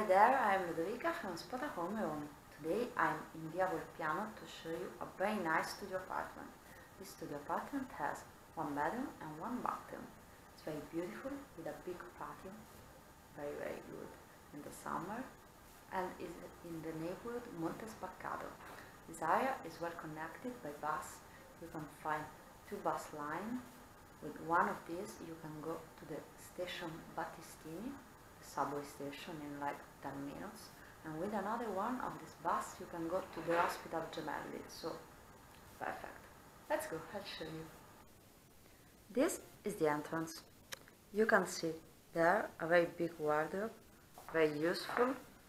Hi there, I'm Ludovica from Spota Home Rome. Today I'm in Via Volpiano to show you a very nice studio apartment. This studio apartment has one bedroom and one bathroom. It's very beautiful with a big patio, very good in the summer, and is in the neighborhood Monte Spaccato. This area is well connected by bus. You can find two bus lines. With one of these you can go to the station Battistini, subway station, in like 10 minutes, and with another one of this bus you can go to the Hospital Gemelli. So perfect. Let's go, I'll show you. This is the entrance. You can see there a very big wardrobe, very useful.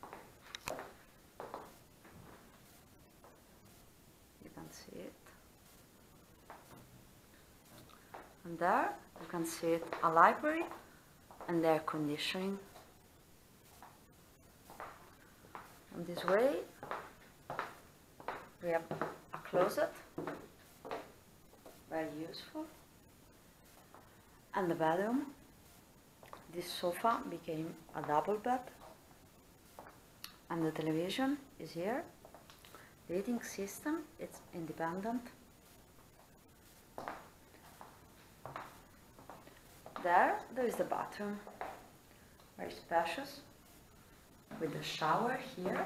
You can see it. And there you can see it, a library and air conditioning. And this way we have a closet, very useful, and the bedroom. This sofa became a double bed, and the television is here. The heating system is independent. There is the bathroom, very spacious, with the shower here.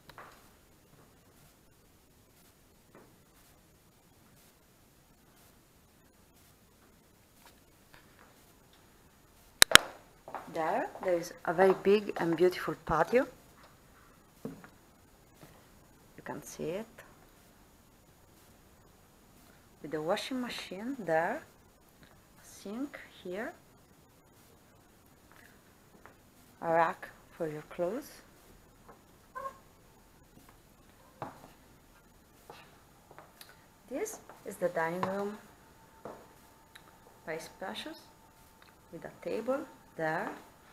There is a very big and beautiful patio. You can see it. With the washing machine there, a sink here, a rack for your clothes. This is the dining room, very spacious, with a table there.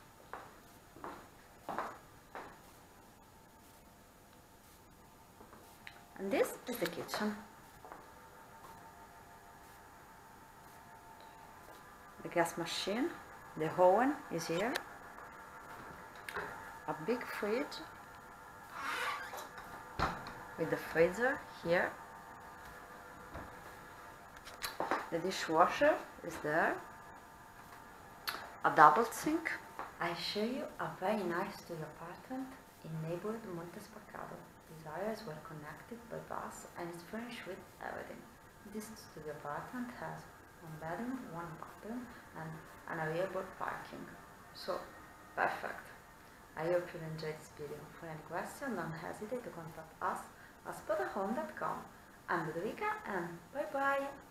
And this is the kitchen. The gas machine, the oven is here. A big fridge with the freezer here. The dishwasher is there. A double sink. I show you a very nice studio apartment in neighborhood Monte Spaccato. This area is well connected by bus and is furnished with everything. This studio apartment has one bedroom, one bathroom, and an available parking. So perfect. I hope you enjoyed this video. For any question, don't hesitate to contact us at spotahome.com. I'm Ludovica, and bye bye!